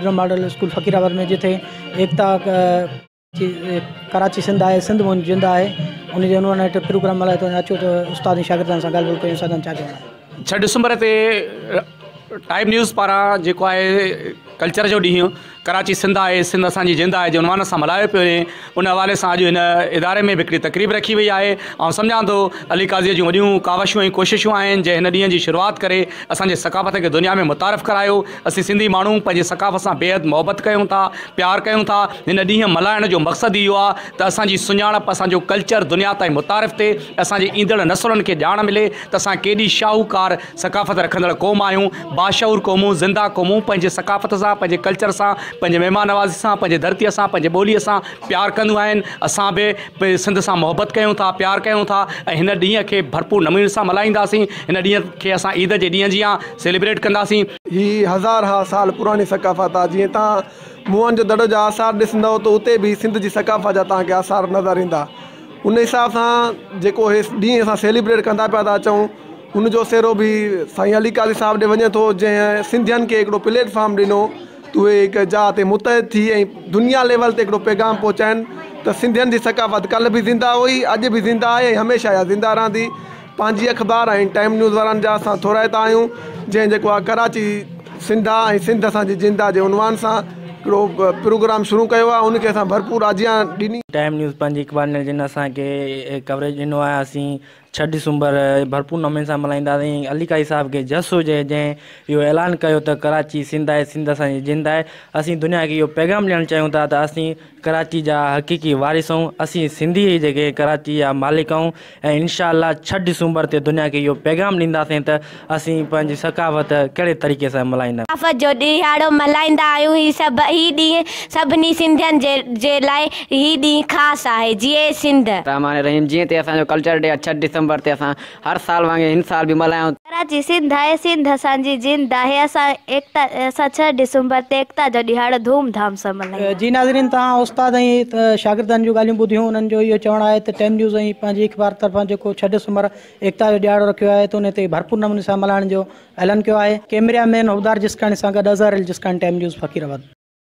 Vikram model school फ़कीराबाद में, जिथे एकता कराची सिंध आहे, सिंध मुंहिंजी जिंद आहे, उनजे उन्होंने प्रोग्राम मल्हाए थो। अचो त उस्ताद ऐं शागिर्दनि सां ॻाल्हि ॿोल कयूं। साधन छा चवणो आहे? 6 डिसंबर ते टाइम न्यूज़ पारां जेको आहे कल्चर जो ॾींहुं कराची सिंध आहे, सिंध असांजी जिंद आहे जे उनवान सां मल्हायो पियो वञे, उन हवाले सां अॼु हिन इदारे में हिकिड़ी तकरीब रखी वई आहे। ऐं सम्झां थो अली काज़ीअ जूं वॾियूं कावशूं ऐं कोशिशूं आहिनि जंहिं हिन ॾींहं जी शुरूआति करे असांजे सक़ाफ़त खे दुनिया में मुतारिफ़ करायो। असीं सिंधी माण्हू पंहिंजे सक़ाफ़त सां बेहद मोहबत कयूं था, प्यार कयूं था। हिन ॾींहुं मल्हाइण जो मक़सदु इहो आहे त असांजी सुञाणप, असांजो कल्चर दुनिया ताईं मुतारिफ़ थिए, असांजे ईंदड़ नसुलनि खे ॼाण मिले त असां केॾी शाहूकार सक़ाफ़त रखंदड़ क़ौम आहियूं, बाशऊर क़ौमूं, ज़िंदा क़ौमूं, पंहिंजे सक़ाफ़त सां, पंहिंजे कल्चर सां, पंहिंजे महिमान नवाज़ी सां, पंहिंजे धरतीअ सां, पंहिंजे ॿोलीअ सां प्यार कंदियूं आहिनि। असां बि सिंध सां मोहबत कयूं था, प्यार कयूं था ऐं हिन ॾींहं खे भरपूर नमूने सां मल्हाईंदासीं। हिन ॾींहं खे असां ईद जे ॾींहं जीअं सेलिब्रेट कंदासीं। ही हज़ार साल पुरानी सक़ाफ़त आहे। जीअं तव्हां मुअनि जो दड़ो जा आसार ॾिसंदव त उते बि सिंध जी सक़ाफ़त जा तव्हांखे आसार नज़र ईंदा। उन हिसाब सां जेको हे ॾींहुं असां सेलिब्रेट कंदा पिया था अचूं, उनजो सेरो बि साईं अली काज़ी साहिब ॾे वञे थो, जंहिं सिंधियुनि खे हिकिड़ो प्लेटफॉर्म ॾिनो त उहे हिकु जाइ ते मुतहिद थी ऐं दुनिया लेवल ते हिकिड़ो पैगाम पहुचाइनि त सिंधियुनि जी सक़ाफ़त कल्ह बि ज़िंदा हुई, अॼु बि ज़िंदा आहे ऐं हमेशह इहा ज़िंदा रहंदी। पंहिंजी अख़बार ऐं टाइम न्यूज़ वारनि जा असां थोराइता आहियूं, जंहिं जेको आहे कराची सिंधा ऐं सिंध असांजी जिंदा जे उनवान सां हिकिड़ो प्रोग्राम शुरू कयो आहे। उनखे असां भरपूर आजियां ॾिनी। टाइम न्यूज़ पंहिंजी अख़बार ने जिन असांखे कवरेज ॾिनो आहे। असीं 6 डिसंबर भरपूर नमूने सां मल्हाईंदासीं। अली काज़ी साहिब खे जस हुजे जंहिं इहो ऐलान कयो त कराची सिंध आहे, सिंध असांजी जिंद आहे। असीं दुनिया खे इहो पैगाम ॾियणु चाहियूं था त असीं कराची जा हक़ीक़ी वारिस आहियूं, असीं सिंधी जेके कराची जा मालिक आहियूं ऐं इंशाअल्लाह 6 डिसंबर ते दुनिया खे इहो पैगाम ॾींदासीं त असीं पंहिंजी सक़ाफ़त कहिड़े तरीक़े सां मल्हाईंदा सक़ाफ़त जो ॾिहाड़ो मल्हाईंदा आहियूं। ही ॾींहुं सभिनी सिंधियुनि जे लाइ ही ॾींहुं ख़ासि आहे। जीअं सिंध रहमान रहीम, जीअं ते असांजो कल्चर डे 6 डिसंबर ते असां हर साल वांगुरु हिन साल बि मल्हायूं। कराची सिंध आहे, सिंध असांजी जिंद आहे। असां 6 डिसंबर ते एकता जो ॾिहाड़ो धूमधाम सां मल्हायूं। जी नाज़रीन, तव्हां उस्ताद ऐं शागिर्दनि जूं ॻाल्हियूं ॿुधियूं। उन्हनि जो इहो चवणु आहे त टाइम न्यूज़ ऐं पंहिंजी अख़बार तरफ़ां जेको 6 डिसंबर एकता जो ॾिहाड़ो रखियो आहे त उन ते भरपूर नमूने सां मल्हाइण जो ऐलान कयो आहे। कैमरामैन उबदार जिसकानी सां गॾु अज़हर जिसकानी, टाइम न्यूज़ फ़कीराबाद।